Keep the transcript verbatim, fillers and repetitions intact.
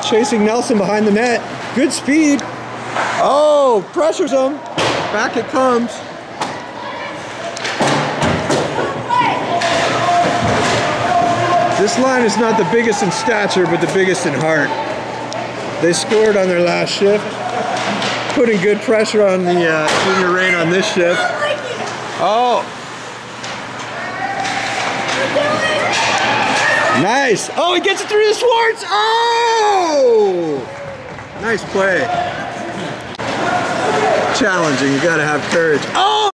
chasing Nelson behind the net. Good speed. Oh, pressures him. Back it comes. This line is not the biggest in stature, but the biggest in heart. They scored on their last shift, putting good pressure on the uh, junior rain on this shift. Oh! Nice! Oh, he gets it through the Swartz! Oh! Nice play. Challenging, you gotta have courage. Oh!